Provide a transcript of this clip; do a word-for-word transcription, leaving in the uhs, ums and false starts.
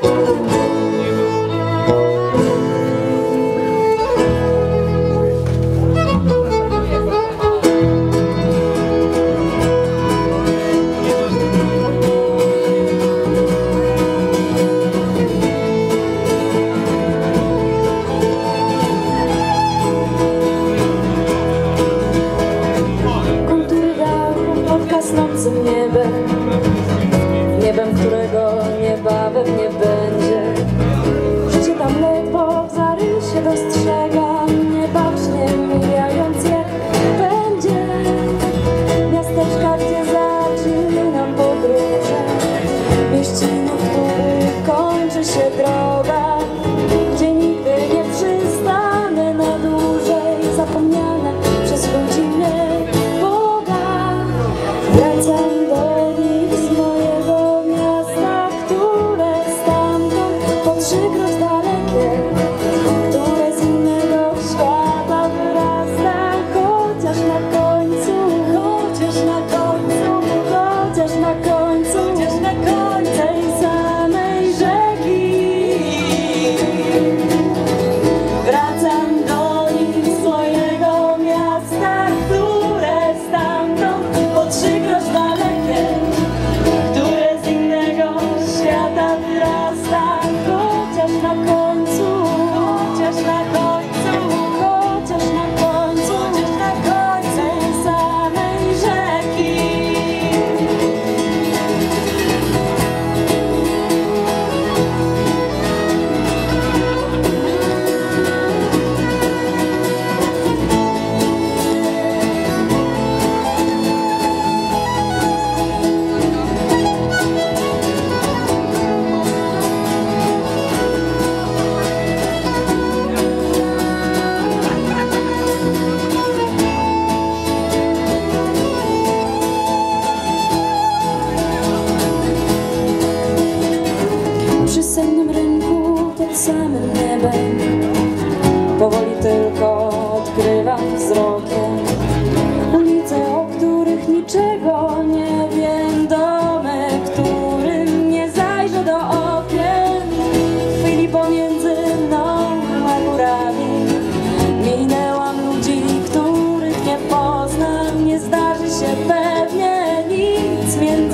Nocnym niebem, niebem, którego niebawem nie będzie. Życie tam ledwo w zarysie dostrzega, niebacznie mijając je będzie. Miasteczka, gdzie zaczynam podróże, mieściny, w których kończy się droga, gdzie nigdy nie przystanę na dłużej, zapomniane przez ludzi mnie. Wracam do nich z mojego miasta, które stamtąd po trzykroć dalekie, które z innego świata wyrasta, chociaż na końcu, chociaż na końcu, chociaż na końcu, chociaż na końcu tej samej rzeki. Wracam do nich z mojego miasta, które stamtąd po trzykroć dalekie, które z innego świata wyrasta, chociaż na końcu, chociaż na końcu, chociaż na końcu, chociaż na końcu tej samej rzeki. Przy sennym rynku pod samym niebem powoli tylko odkrywam wzrokiem ulice, o których niczego nie wiem, domy, którym nie zajrzę do okien. W chwili pomiędzy mną a górami minęłam ludzi, których nie poznam. Nie zdarzy się pewnie nic między